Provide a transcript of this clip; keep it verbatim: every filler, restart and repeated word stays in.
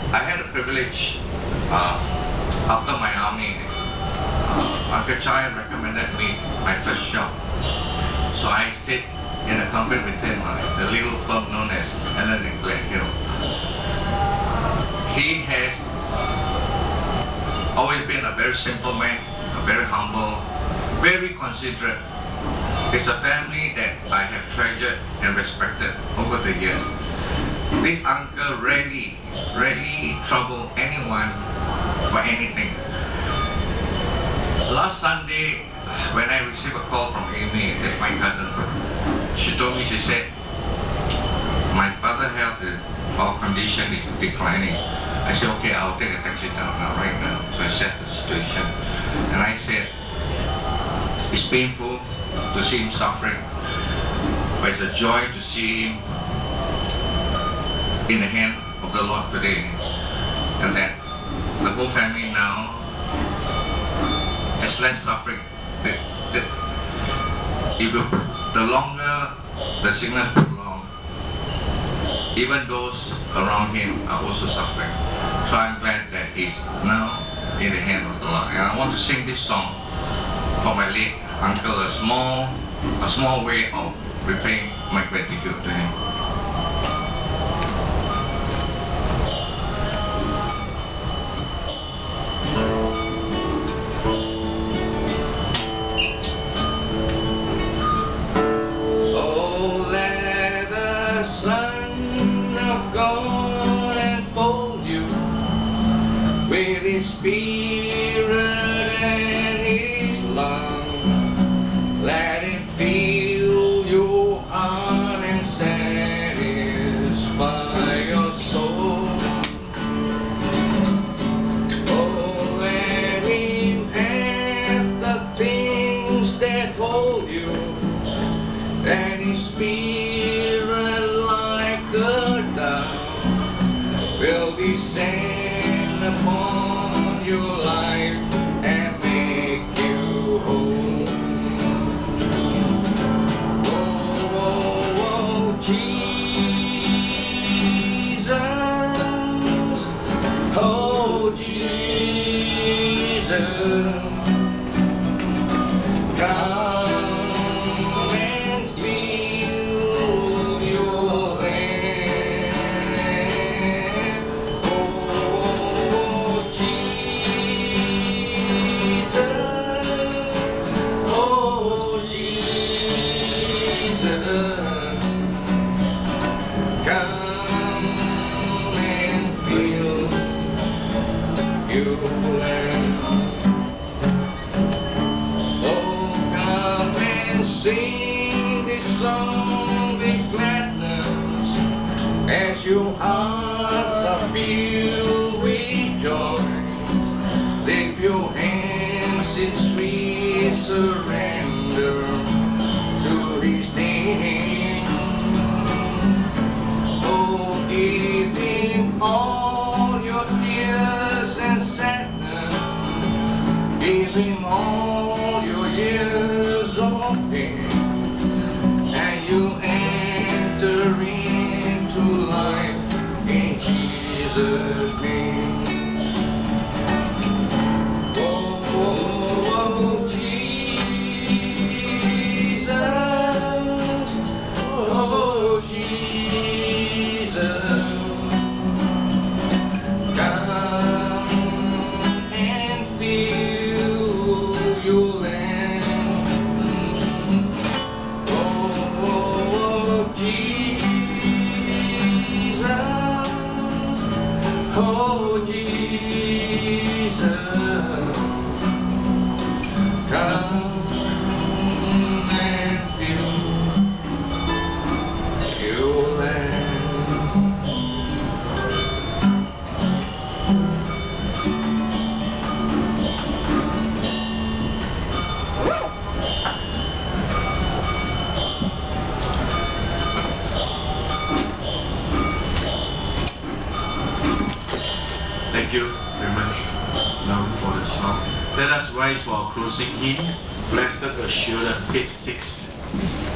I had a privilege uh, after my army. Uh, Uncle Chai recommended me my first job. So I stayed in a company with him, uh, the little firm known as Allen and Glenn Hill. He had always been a very simple man, a very humble, very considerate. It's a family that I have treasured and respected over the years. This uncle rarely, rarely troubled anyone for anything. Last Sunday, when I received a call from Amy, that's my cousin, she told me, she said, my father's health is, our condition is declining. I said, okay, I'll take a taxi down now, right now. So I assessed the situation. And I said, it's painful to see him suffering, but it's a joy to see him in the hand of the Lord today. And that the whole family now has less suffering. The, the, if you, the longer the sickness prolongs, even those around him are also suffering. So I'm glad that he's now in the hand of the Lord. And I want to sing this song for my late uncle, a small, a small way of repaying my gratitude to him. Oh, let the Son of God enfold you with His Spirit and His love. Let it fill your heart and satisfy your soul. Oh, let Him have the things that hold you, and His Spirit like a dove will descend upon your life and make you whole. Jesus, oh Jesus, come and fill your land. Oh Jesus, oh Jesus, come and fill your land. Oh, come and sing this song with gladness as your hearts are filled with joy. Lift your hands in sweet surrender to His name. Oh, give Him all your tears and sadness. Give Him all your years of pain, and you enter into life in Jesus' name. Oh, oh, oh, Jesus, oh, Jesus, come and fill your land. Oh, oh, Jesus, oh Jesus, come and fill your land. Thank you very much now for the song. Let us rise for our closing hymn, Blessed Assurance, page six.